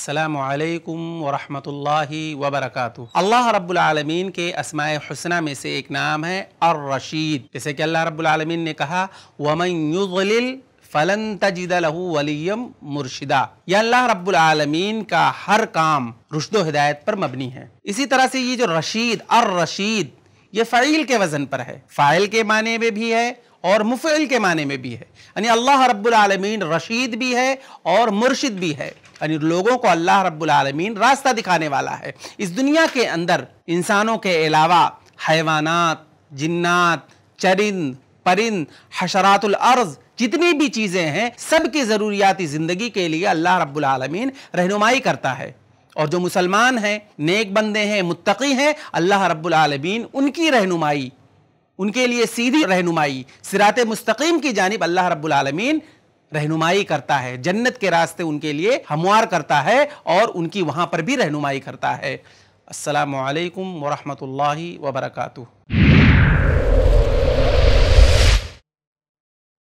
अस्सलामु अलैकुम वरहमतुल्लाहि वबरकातुहू। अल्लाह रब्बुल आलमीन के अस्माए हुस्ना में से एक नाम है अर्रशीद। जैसे कि अल्लाह रब्बुल आलमीन ने कहा वमन युज़लिल फलन तजिद लहू वलिय्यम मुर्शिदा। यह अल्लाह रब्बुल आलमीन का हर काम रुश्द व हिदायत पर मबनी है। इसी तरह से ये जो रशीद अर्रशीद ये फ़ईल के वज़न पर है, फ़ाइल के माने में भी है और मुफ़इल के माने में भी है। यानी अल्लाह रब्बुल आलमीन रशीद भी है और मुर्शिद भी है। यानी लोगों को अल्लाह रब्बुल आलमीन रास्ता दिखाने वाला है। इस दुनिया के अंदर इंसानों के अलावा हैवानात, जिन्नात, चरिंद, परिंद, हशरातुल अर्ज़ जितनी भी चीज़ें हैं सब की ज़रूरियाती ज़िंदगी के लिए अल्लाह रब्बुल आलमीन रहनुमाई करता है। और जो मुसलमान हैं, नेक बंदे हैं, मुत्तकी हैं, अल्लाह रब्बुल आलमीन उनकी रहनुमाई, उनके लिए सीधी रहनुमाई सिराते मुस्तकीम की जानिब अल्लाह रब्बुल आलमीन रहनुमाई करता है। जन्नत के रास्ते उनके लिए हमवार करता है और उनकी वहाँ पर भी रहनुमाई करता है। अस्सलामु अलैकुम वरहमतुल्लाहि वबरकातुहू।